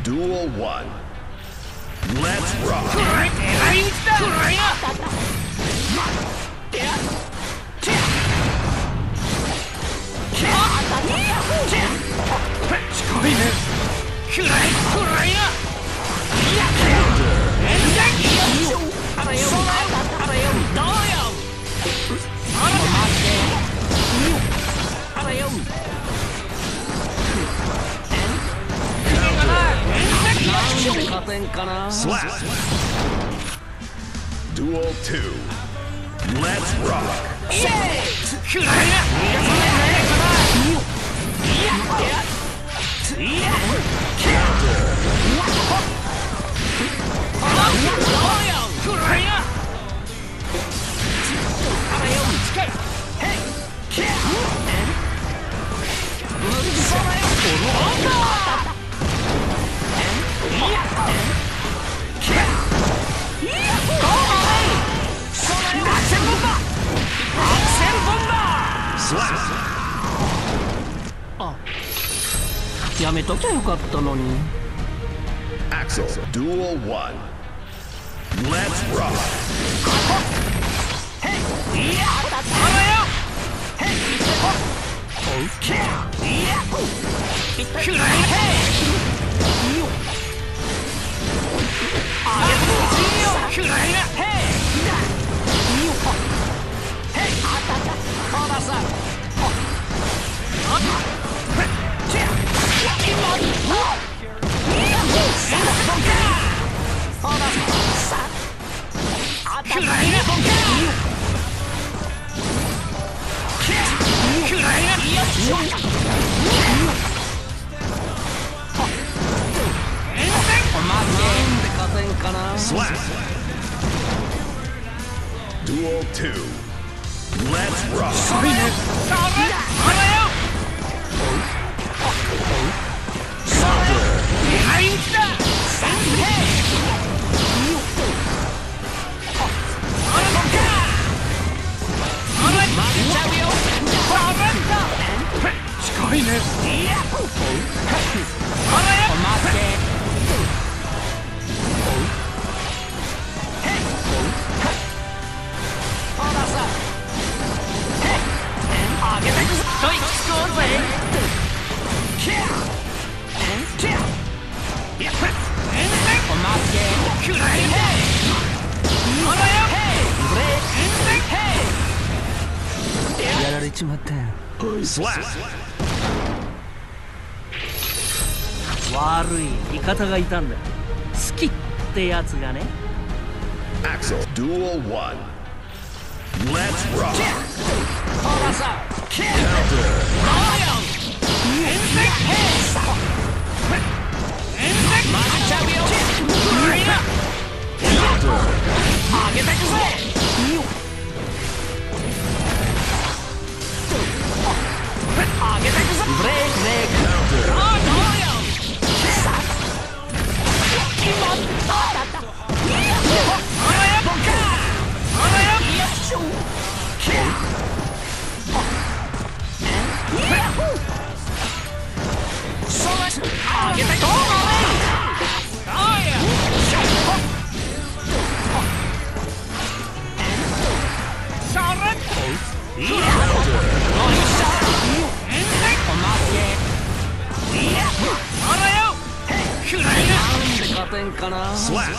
Duel 1. Let's rock! Slap! Duel 2. Let's rock! Slap! あ、やめときゃよかったのに。 Axel, Duel 1. Let's rock! Slap! Duel 2. Let's rock! Slap! 悪い味方がいたんだ。好きってやつがね。 Axel, Duel 1. Let's rock! Slap!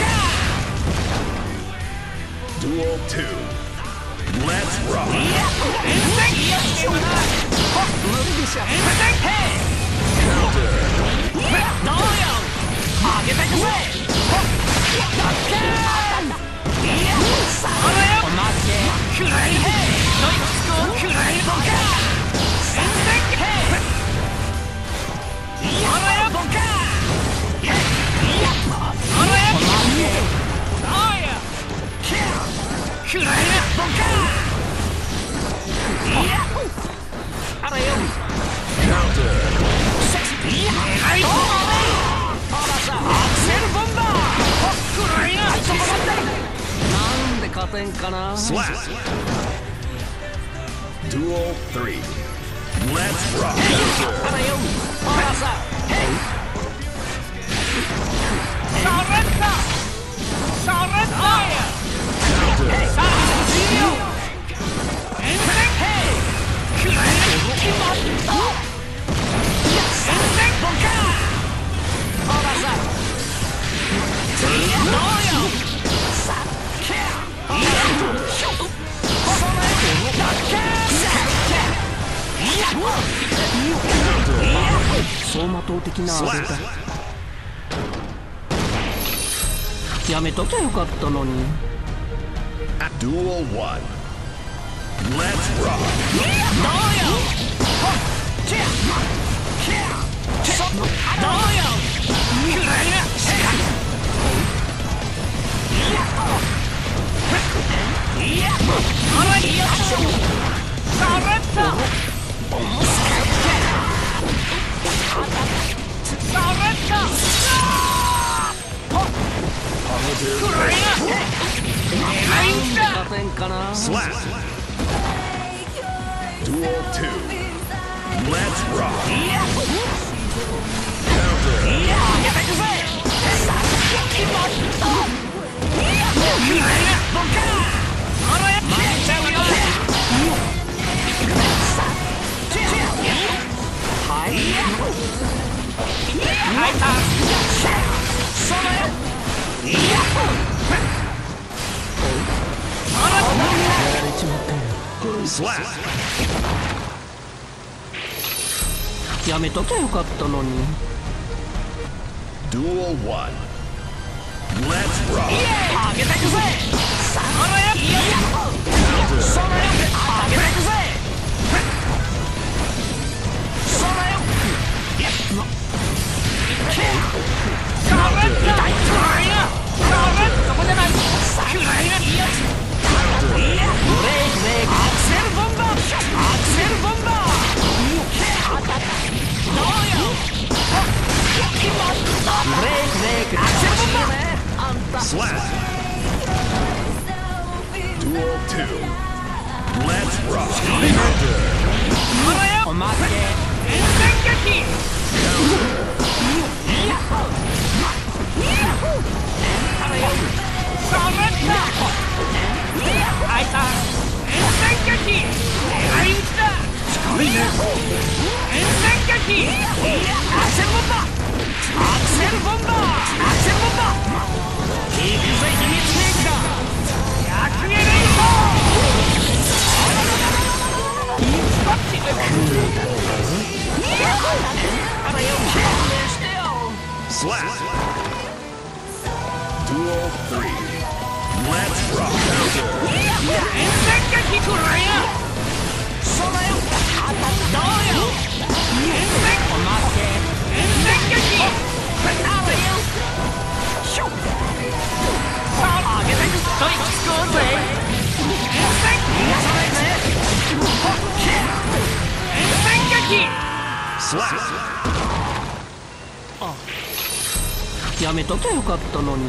Duel 2. Let's rock! Slap! Duel 3. Let's rock! 的なあれだ。 Slap. やめときゃよかったのに。 Duel 1. Let's rock. 打線かな。 Slap. Duel 2. Let's rock. Counter. Slap. やめときゃよかったのに。 Duel 1. Let's rock. Slap. Duel 2. Let's rock. Counter. おまけ。 Slap. Duel 3. Let's rock. Counter. やめときゃよかったのに。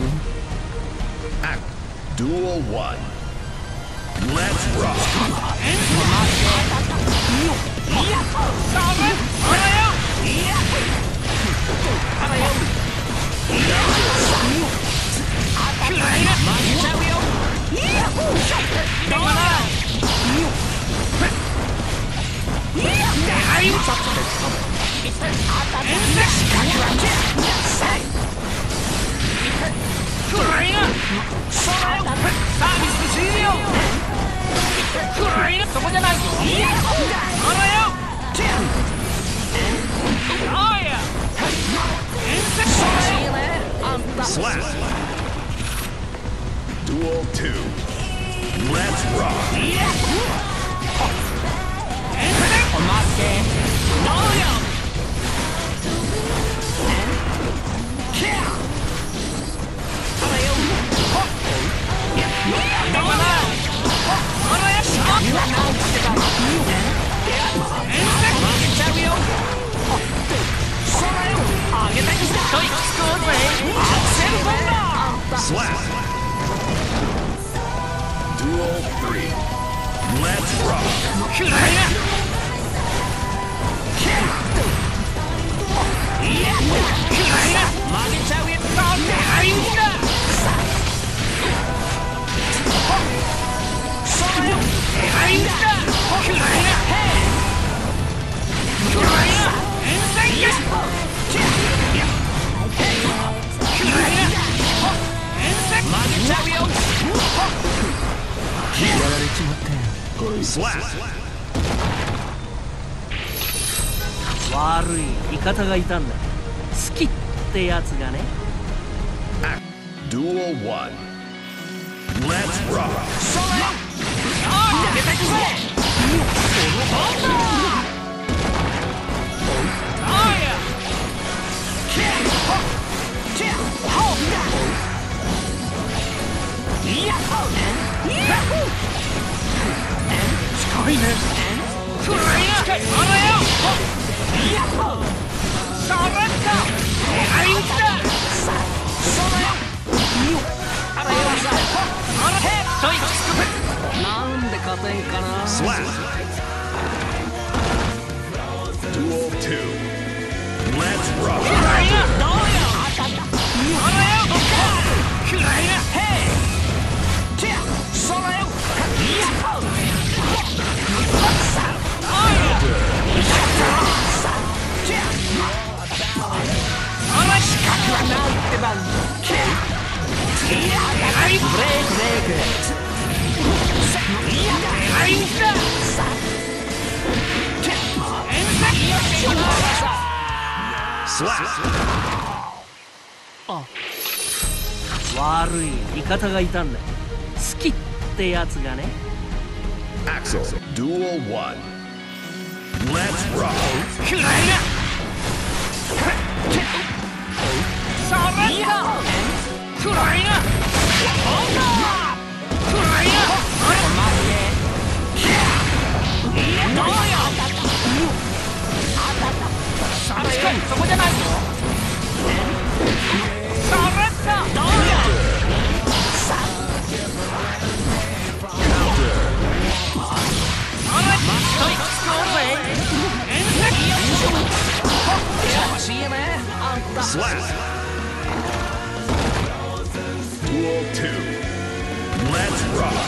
Duel 1. Let's rock. Slap. Duel 2. Let's rock. おまけ。 Slap. Duel 3. Let's rock. Slap. 悪い味方がいたんだ。 好きってやつがね。 Duel 1. Let's rock. 出てくぜ。近いね。くらいな。あらよ。それっと。狙い撃ちだ。それよ。あらよ。あらへ。といつく。なんで勝てんかな。 Slap. Duel 2. Let's rock. くらいな。どうよ。あらよ。くらいな。へい。それよ。 Slap. あ、悪い味方がいたんだ。好きってやつがね。 Axel. Duel 1. Let's rock. くらいな。それっと。くらいな。くらいな。どうよ。そこじゃないよ。それっと。どうよ。 Slap. Duel 2. Let's rock.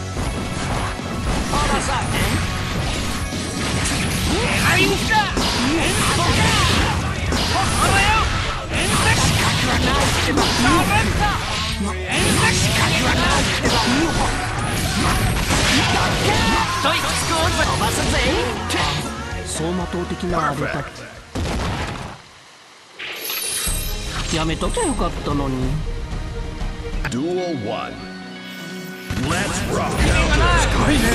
走馬灯的なあれだ。 Perfect. やめときゃよかったのに。 Duel 1. Let's rock. 近いね。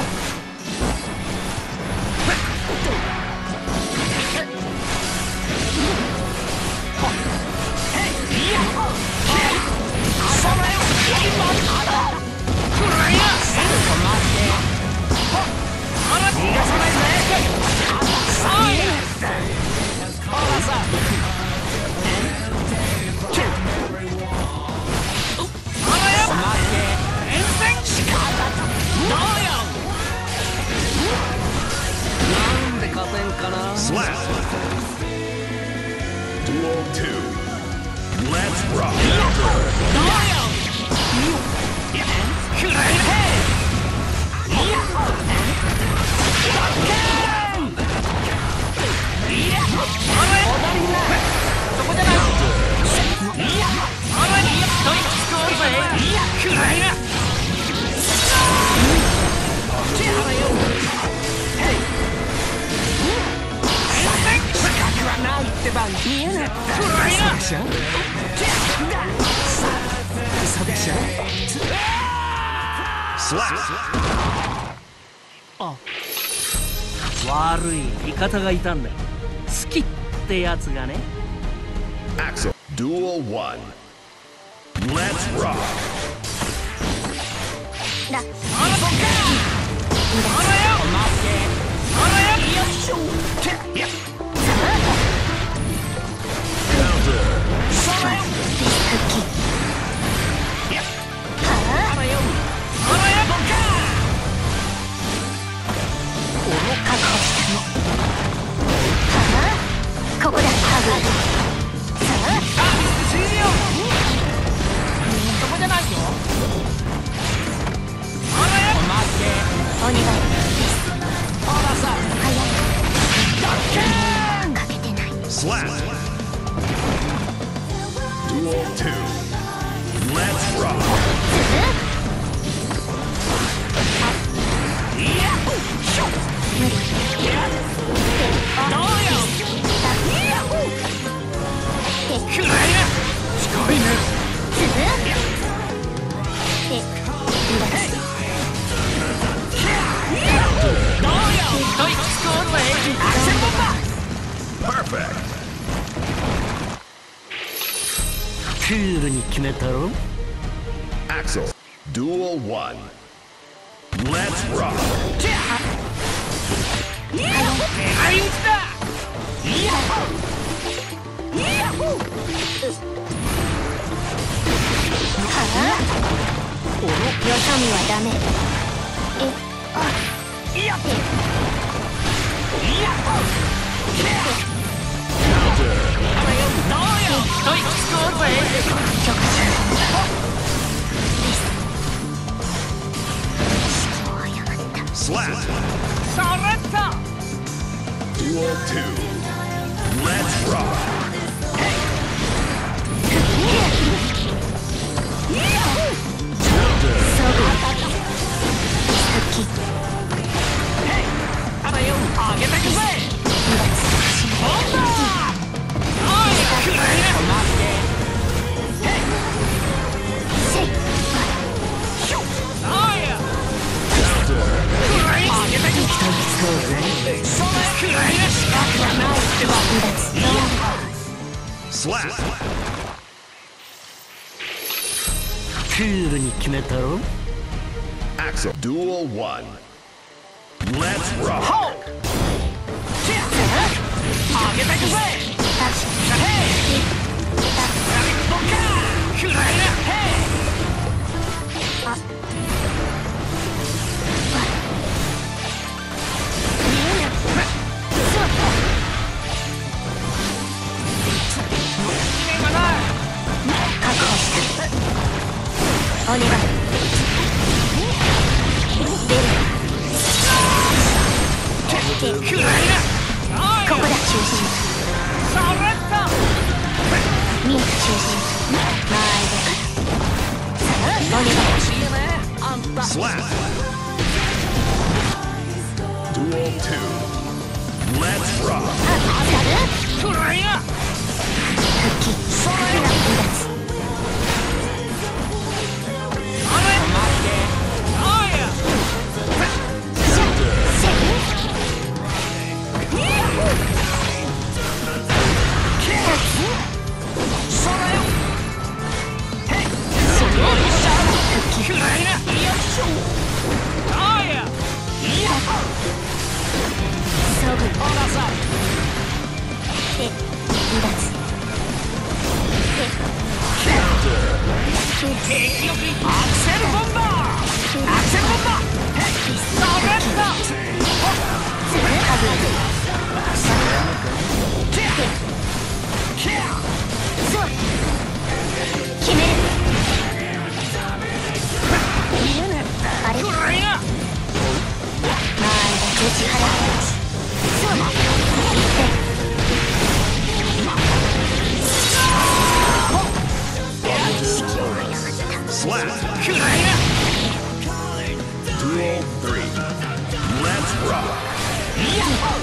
Slap. Duel 2. Let's rock. 見えない。嘘でしょ。 Slap. あ、悪い味方がいたんだ。好きってやつがね。 Axel. Duel 1. Let's rock. ここだ。 そこじゃないよ。 お願い。 ほらさ。 かけてない。 Slap. Duel 2. Let's rock. 無理。 くらいな近いねつぶでどうよトイックスコールウェイアクセルボンバー Perfect. クールに決めたろ。 Axel. Duel 1. Let's rock. 狙い撃ちだイヤホーイヤホーよそ見はダメイヤホーイヤホーどうよトイックスコールウェイ許可しない Slap. それっと Duel 2. Let's rock. あらよ上げてくぜボンバーおいくらいな待っておいやくらい上げてくぜそれくらいな資格はないってば Slap. クールに決めたろ。 Axel. Duel 1. Let's rock. ホー上げてくぜヘイボンカーくらいなヘイお願い出るくらいなここだ中心それっと見えた中心間合いだからお願い欲しいよねあんた Slap. Duel 2. Let's rock. くらいな復帰それ離脱あれ待っておいやそれよヘイくらいなよいしょおいやいや装具おなさいで離脱景気よくアクセルボンバーアクセルボンバーヘイそれっとハそう決めるあれくらいな間合いだ打ち払うそう Slap. くらいな Duel 3. Let's rock. イヤホ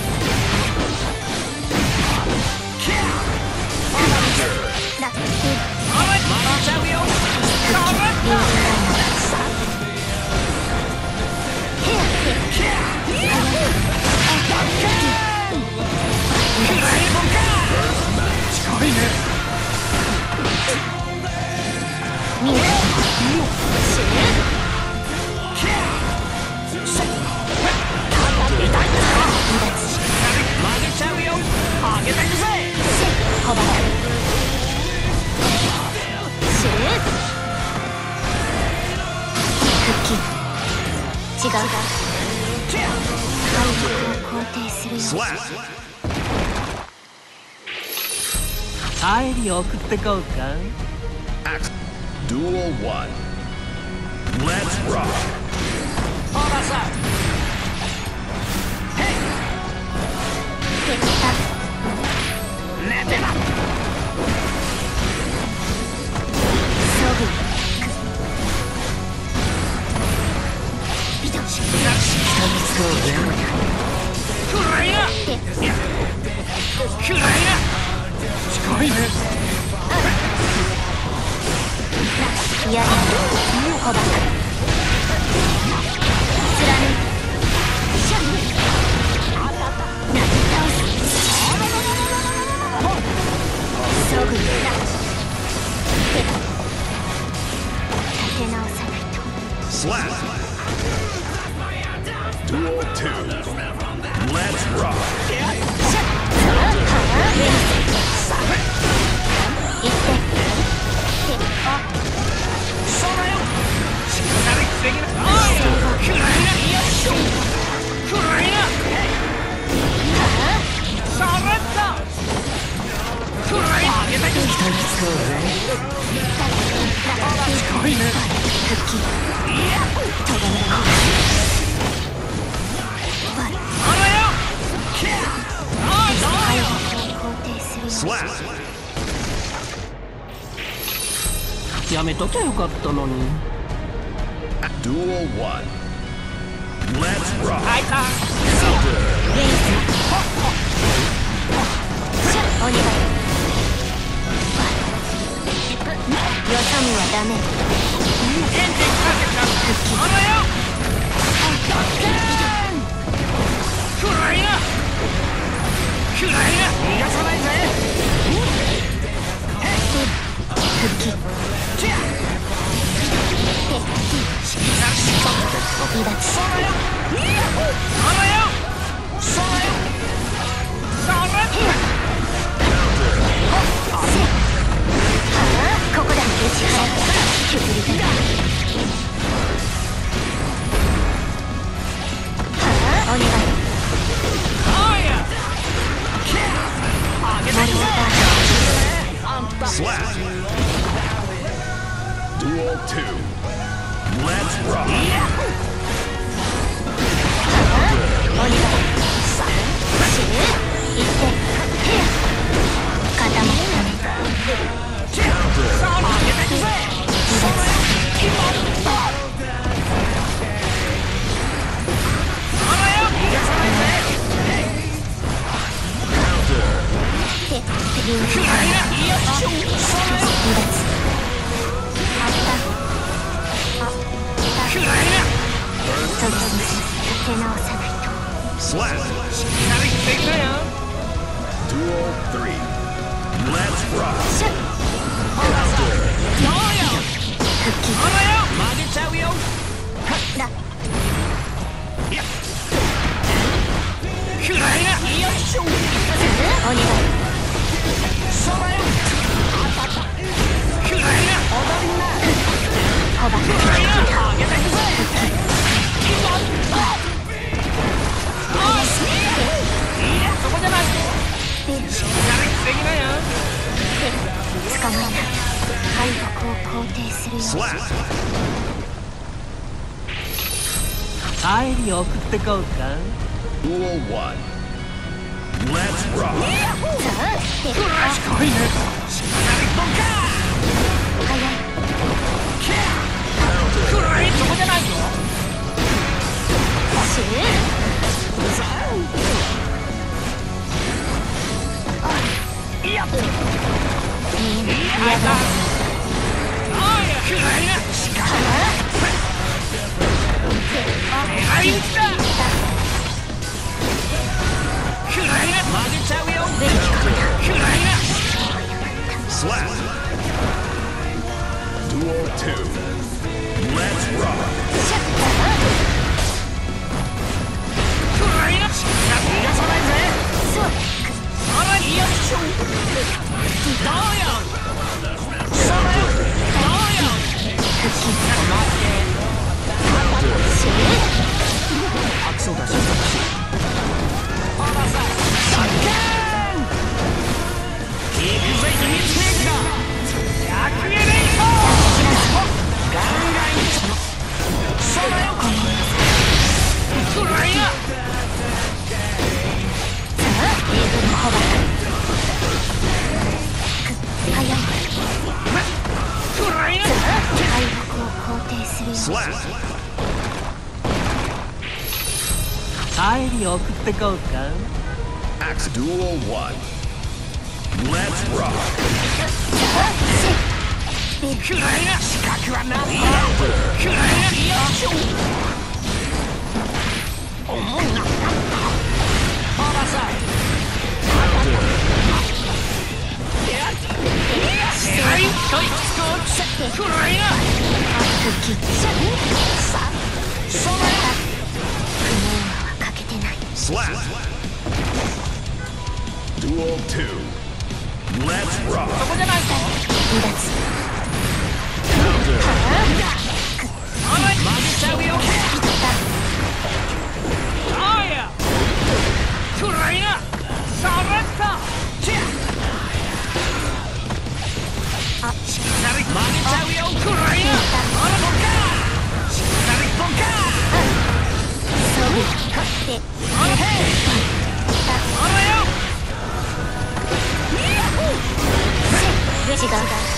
ラッキーあれまだちゃうよそれっと近いね見え曲げちゃうよ上げてくぜほばらする復帰違う体力を肯定するよ Slap. 帰り送ってこうか。 Axel. Duel 1. Let's rock. おなさい結果寝てな装具くらいなくらいな近いね嫌だ小バカ貫なぎ倒すそぐ立て直さないと Slap. Duel 2. Let's rock. やめときゃよかったのに。 Duel 1. Let's rock. お願いよそ見はダメここだ削りたいお願い Slap. Duel 2. Let's rock. お願い死ぬ行って固ま Slap. Duel 3. Let's rock. お願い小バカ捕まえない敗北を肯定するよ Slap. 帰り送ってこうか。 Duel 1. Let's rock. 賢いね。そこじゃないぞ。 死ぬやっやだ Slap. Duel 2. Let's rock. 帰り送ってこうか。 Axe Duel 1. Let's rock. くらいな資格はなくらいな重いなほらさはいといつこくらいなそのかけてない Slap. Duel 2. Let's rock. そこじゃないぞ離脱おい混ぜちゃうよあやくらいなさらったチェあしっかり混ぜちゃうよくらいなあらもんかしっかりポンかそうであらへあらよ違うあら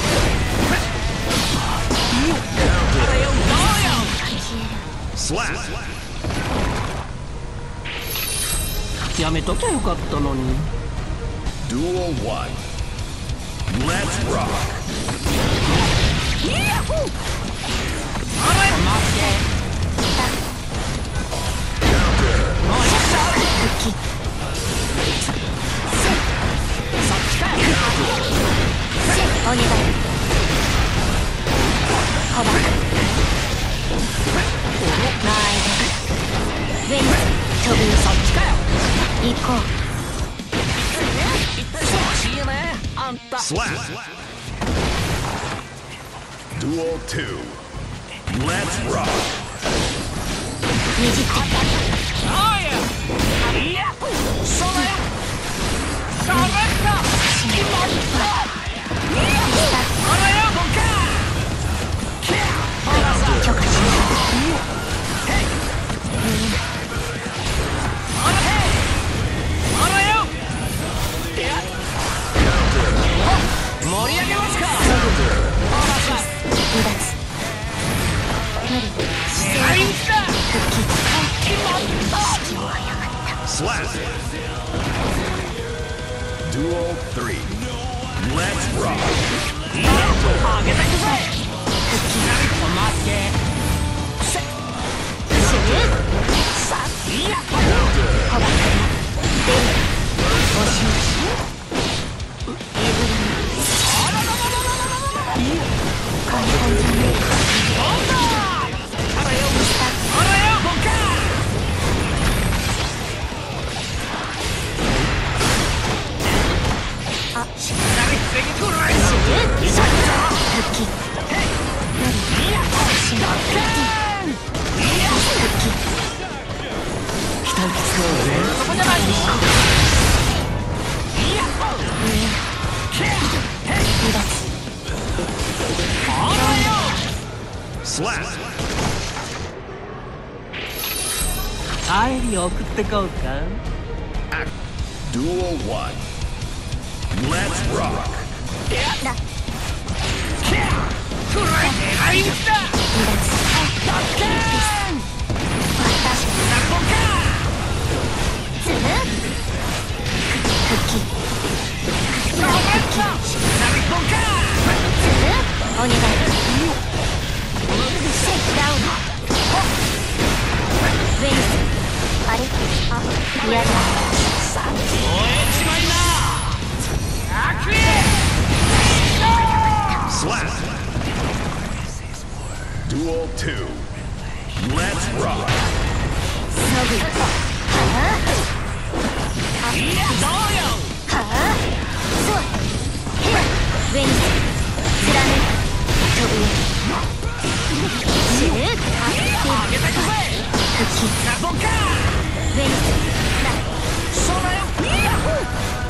よどうよ Slap. やめときゃよかったのに Duel 1. Let's rock. あらよ待ってもう一緒復帰そっちかお願いほば前で上に飛ぶそっちかよ行こう調子いいねあんた Slap. Duel 2. Let's rock. ねじってあやいやそれそれか決まったあらよボンかほらさ許可しあらへあらよいや盛り上げますかほらさ離脱無理はい来た復帰決まった式を誤った Slap. Duel 3. Let's rock. あげてくぜ復帰待ってするさいやほば出るおしましえぐり簡単じゃねえかあらよあらよボンかあしっかりついてくらい復帰無理しまった復帰そこじゃないぞいや離脱あらよ Slap. 帰り送ってこうか Duel 1. Let's rock. だくらい狙い撃ちだ離脱ドッケーン私なるもんかする復帰なるもんかするお願いシェイクダウンウェイスあれあ嫌だ燃えちまいな悪意 Slap. Duel 2. Let's rock. そぐはいやどうよあそうヘラウェイス貫飛ぶよするあげてくぜ復帰なるもんかウェイスそうだよヤッホー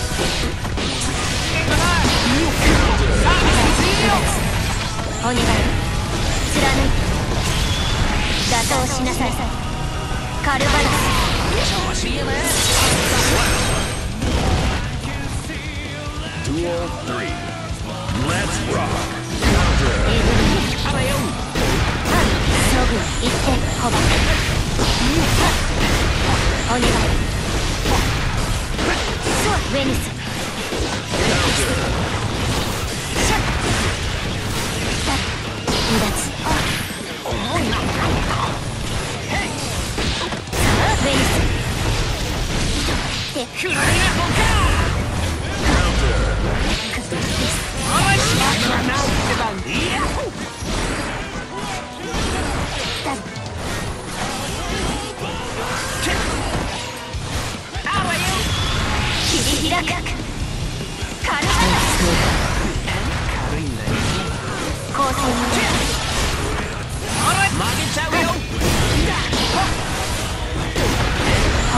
いいかなさあ次よお願い貫打倒しなさいカルバナ調子いいね Duel 3. Let's rock. えぐりあらよそぐ行ってほばお願いそうウェニス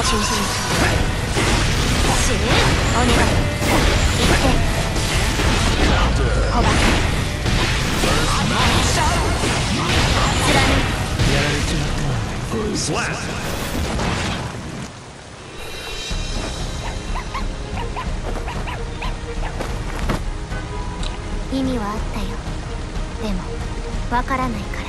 中心死ぬお願い行って小バカ貫く Slap. 意味はあったよ。でもわからないから